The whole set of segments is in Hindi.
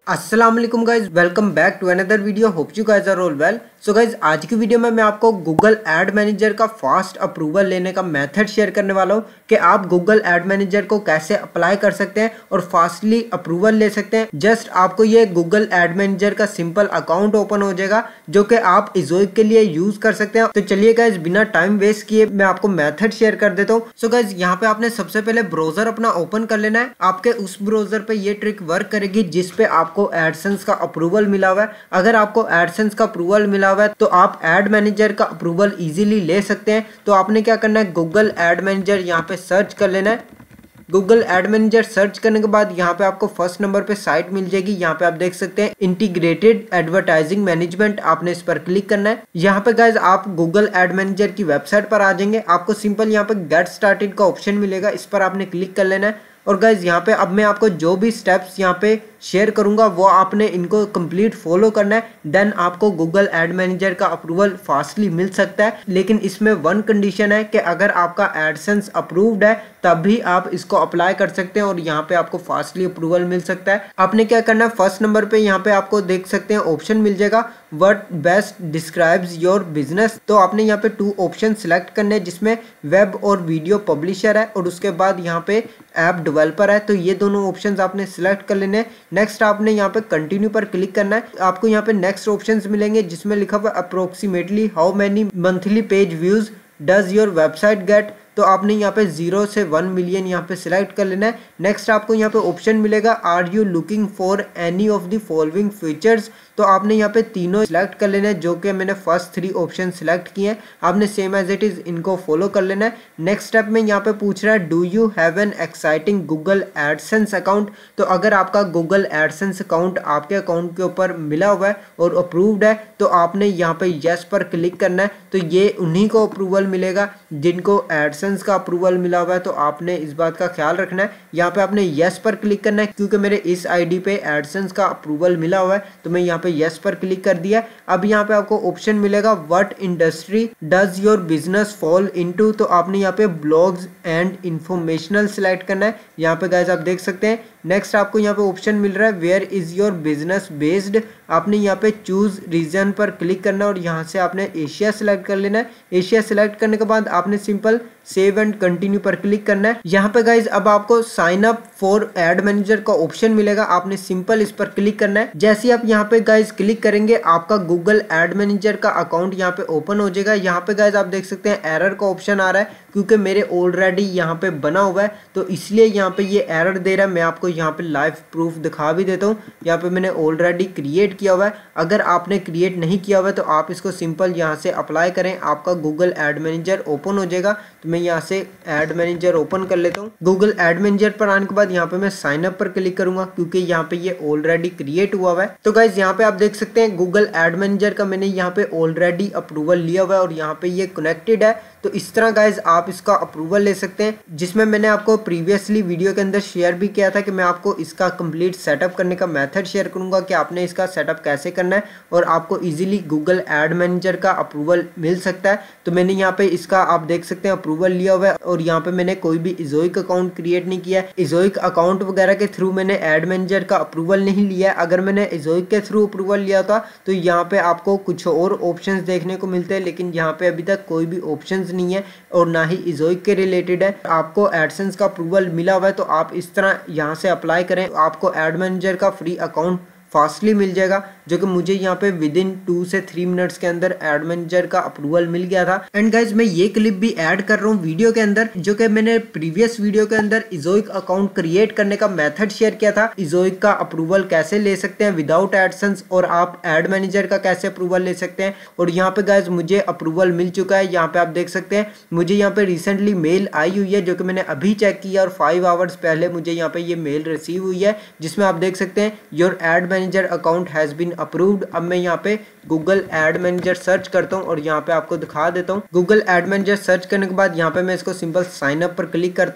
अस्सलाम वालेकुम guys, welcome back to another video. Hope you guys are all well. So guys, आज की वीडियो में मैं आपको गूगल एड मैनेजर का फास्ट अप्रूवल लेने का मेथड शेयर करने वाला हूं कि आप गूगल एड मैनेजर को कैसे अप्लाई कर सकते हैं और फास्टली अप्रूवल ले सकते हैं। जस्ट आपको ये गूगल एड मैनेजर का सिंपल अकाउंट ओपन हो जाएगा जो कि आप इजोइक के लिए यूज कर सकते हैं। तो चलिए गाइज, बिना टाइम वेस्ट किए मैं आपको मेथड शेयर कर देता हूँ। सो गाइज, यहाँ पे आपने सबसे पहले ब्राउजर अपना ओपन कर लेना है। आपके उस ब्राउजर पे ये ट्रिक वर्क करेगी जिसपे आपको एडसेंस का अप्रूवल मिला हुआ है। अगर आपको एडसेंस का अप्रूवल मिला हुआ है तो आप एड मैनेजर का अप्रूवल इजीली ले सकते हैं। तो आपने क्या करना है, गूगल एड मैनेजर यहाँ पे सर्च कर लेना है। गूगल एड मैनेजर सर्च करने के बाद यहाँ पे आपको फर्स्ट नंबर पे साइट मिल जाएगी। यहाँ पे आप देख सकते हैं इंटीग्रेटेड एडवर्टाइजिंग मैनेजमेंट, आपने इस पर क्लिक करना है। यहाँ पे गाइज आप गूगल एड मैनेजर की वेबसाइट पर आ जाएंगे। आपको सिंपल यहाँ पे गेट स्टार्टेड का ऑप्शन मिलेगा, इस पर आपने क्लिक कर लेना है। और गाइज यहाँ पे अब मैं आपको जो भी स्टेप्स यहाँ पे शेयर करूंगा वो आपने इनको कंप्लीट फॉलो करना है। देन आपको गूगल एड मैनेजर का अप्रूवल फास्टली मिल सकता है। लेकिन इसमें वन कंडीशन है कि अगर आपका एडसेंस अप्रूव्ड है तभी आप इसको अप्लाई कर सकते हैं और यहाँ पे आपको फास्टली अप्रूवल मिल सकता है। आपने क्या करना है, फर्स्ट नंबर पे यहाँ पे आपको देख सकते हैं ऑप्शन मिल जाएगा what best describes your business. तो आपने यहाँ पे 2 ऑप्शन सिलेक्ट करने हैं जिसमें वेब और वीडियो पब्लिशर है और उसके बाद यहाँ पे ऐप डेवलपर है। तो ये दोनों ऑप्शंस आपने सिलेक्ट कर लेने हैं। नेक्स्ट आपने यहाँ पे कंटिन्यू पर क्लिक करना है। आपको यहाँ पे नेक्स्ट ऑप्शंस मिलेंगे जिसमें लिखा हुआ approximately how many monthly page views does your website get. तो आपने यहाँ पे 0 से 1 मिलियन यहाँ पे सिलेक्ट कर लेना है। नेक्स्ट आपको यहाँ पे ऑप्शन मिलेगा are you looking for any of the following features. तो आपने यहाँ पे तीनों सिलेक्ट कर लेना है जो कि मैंने फर्स्ट 3 ऑप्शन सिलेक्ट किए हैं। आपने सेम एज इट इज इनको फॉलो कर लेना है। नेक्स्ट स्टेप में यहाँ पे पूछ रहा है do you have an existing Google AdSense account. तो अगर आपका गूगल एडसेंस अकाउंट आपके अकाउंट के ऊपर मिला हुआ है और अप्रूव्ड है तो आपने यहाँ पे यस पर क्लिक करना है। तो ये उन्हीं को अप्रूवल मिलेगा जिनको एडसेंस का अप्रूवल मिला हुआ है। तो आपने इस बात का ख्याल रखना है। यहाँ पे आपने यस पर क्लिक करना है क्योंकि मेरे इस आईडी पे एडसेंस का अप्रूवल मिला हुआ है तो मैं यहाँ पे यस पर क्लिक कर दिया। अब यहाँ पे आपको ऑप्शन मिलेगा what industry does your business fall into. तो आपने यहाँ पे ब्लॉग्स एंड इंफॉर्मेशनल सिलेक्ट करना है। यहाँ पे गाइस आप देख सकते हैं। नेक्स्ट आपको यहाँ पे ऑप्शन मिल रहा है where is your business based. आपने यहाँ पे चूज रीजन पर क्लिक करना है और यहाँ से आपने एशिया सिलेक्ट कर लेना है। एशिया सिलेक्ट करने के बाद आपने सिंपल सेव एंड कंटिन्यू पर क्लिक करना है। यहाँ पे गाइज अब आपको sign up for ad manager का ऑप्शन मिलेगा, आपने सिंपल इस पर क्लिक करना है। जैसे ही आप यहाँ पे गाइज क्लिक करेंगे आपका गूगल एड मैनेजर का अकाउंट यहाँ पे ओपन हो जाएगा। यहाँ पे गाइज आप देख सकते हैं एरर का ऑप्शन आ रहा है क्योंकि मेरे ऑलरेडी यहाँ पे बना हुआ है तो इसलिए यहाँ पे ये एरर दे रहा है। मैं आपको यहाँ पे लाइव प्रूफ दिखा भी देता हूँ। यहाँ पे मैंने ऑलरेडी क्रिएट किया हुआ है। अगर आपने क्रिएट नहीं किया हुआ है तो आप इसको सिंपल यहाँ से अप्लाई करें, आपका गूगल एड मैनेजर ओपन हो जाएगा। तो मैं यहाँ से एड मैनेजर ओपन कर लेता हूँ। गूगल एड मैनेजर पर आने के बाद यहाँ पे मैं साइन अप पर क्लिक करूंगा क्योंकि यहाँ पे ये ऑलरेडी क्रिएट हुआ है। तो गाइज यहाँ पे आप देख सकते हैं गूगल एड मैनेजर का मैंने यहाँ पे ऑलरेडी अप्रूवल लिया हुआ है और यहाँ पे ये कनेक्टेड है। तो इस तरह गाइज आप इसका अप्रूवल ले सकते हैं, जिसमें मैंने आपको प्रीवियसली वीडियो के अंदर शेयर भी किया था कि मैं आपको इसका कंप्लीट सेटअप करने का मेथड शेयर करूंगा कि आपने इसका सेटअप कैसे करना है और आपको इजीली गूगल एड मैनेजर का अप्रूवल मिल सकता है। तो मैंने यहाँ पे इसका आप देख सकते हैं अप्रूवल लिया हुआ है और यहाँ पे मैंने कोई भी इजोइक अकाउंट क्रिएट नहीं किया है। इजोइक अकाउंट वगैरह के थ्रू मैंने एड मैनेजर का अप्रूवल नहीं लिया है। अगर मैंने इजोइक के थ्रू अप्रूवल लिया था तो यहाँ पे आपको कुछ और ऑप्शंस देखने को मिलते हैं, लेकिन यहाँ पे अभी तक कोई भी ऑप्शंस नहीं है और ना ही इजोइक के रिलेटेड है। आपको एडसेंस का अप्रूवल मिला हुआ है तो आप इस तरह यहाँ से अप्लाई करें, आपको एड मैनेजर का फ्री अकाउंट फास्टली मिल जाएगा, जो कि मुझे यहाँ पे विद इन 2 से 3 मिनट्स के अंदर एड मैनेजर का अप्रूवल मिल गया था। एंड गाइज मैं ये क्लिप भी ऐड कर रहा हूँ वीडियो के अंदर जो कि मैंने प्रीवियस वीडियो के अंदर इजोइक अकाउंट क्रिएट करने का मेथड शेयर किया था। इजोइक का अप्रूवल कैसे ले सकते हैं विदाउट एडसेंस और आप एड मैनेजर का कैसे अप्रूवल ले सकते हैं। और यहाँ पे गाइज मुझे अप्रूवल मिल चुका है। यहाँ पे आप देख सकते हैं मुझे यहाँ पे रिसेंटली मेल आई हुई है जो कि मैंने अभी चेक किया और 5 आवर्स पहले मुझे यहाँ पे ये मेल रिसीव हुई है जिसमें आप देख सकते हैं your ad manager account has been approved. अब मैं यहाँ पे गूगल एड मैनेजर सर्च करता हूँ और यहाँ पे आपको दिखा देता हूँ। गूगल एड मैनेजर सर्च करने के बाद यहाँ पे मैं इसको सिंपल साइन अप पर क्लिक करता हूँ।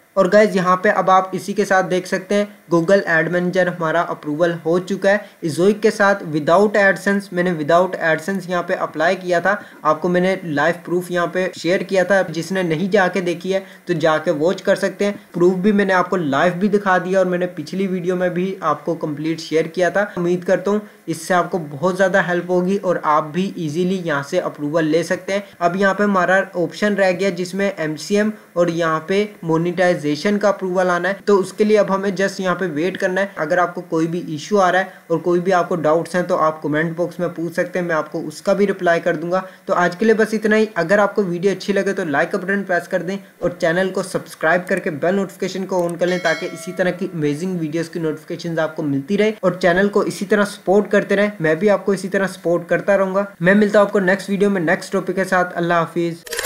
और गाइज यहाँ पे अब आप इसी के साथ देख सकते हैं गूगल एड मैनेजर हमारा अप्रूवल हो चुका है। इज़ोइक के साथ विदाउट एडसेंस, मैंने विदाउट एडसेंस यहाँ पे अप्लाई किया था, आपको मैंने लाइव प्रूफ यहाँ पे शेयर किया था। जिसने नहीं जाके देखी है तो जाके वॉच कर सकते हैं। प्रूफ भी मैंने आपको लाइव भी दिखा दिया और मैंने पिछली वीडियो में भी आपको कंप्लीट शेयर किया था। उम्मीद करता हूँ इससे आपको बहुत ज़्यादा हेल्प होगी और आप भी इजीली यहाँ से अप्रूवल ले सकते हैं। अब यहाँ पे हमारा ऑप्शन रह गया जिसमें MCM और यहाँ पे मोनिटाइजेशन का अप्रूवल आना है। तो उसके लिए अब हमें जस्ट यहाँ पे वेट करना है। अगर आपको कोई भी इशू आ रहा है और कोई भी आपको डाउट्स हैं तो आप कमेंट बॉक्स में पूछ सकते हैं, मैं आपको उसका भी रिप्लाई कर दूंगा। तो आज के लिए बस इतना ही। अगर आपको वीडियो अच्छी लगे तो लाइक का बटन प्रेस कर दें और चैनल को सब्सक्राइब करके बेल नोटिफिकेशन को ऑन कर लें ताकि इसी तरह की अमेजिंग वीडियोस की नोटिफिकेशन आपको मिलती रहे और चैनल को इसी तरह सपोर्ट करते रहे। मैं भी आपको इसी तरह सपोर्ट करता रहूंगा। मैं मिलता हूं आपको नेक्स्ट वीडियो में नेक्स्ट टॉपिक के साथ। अल्लाह हाफिज।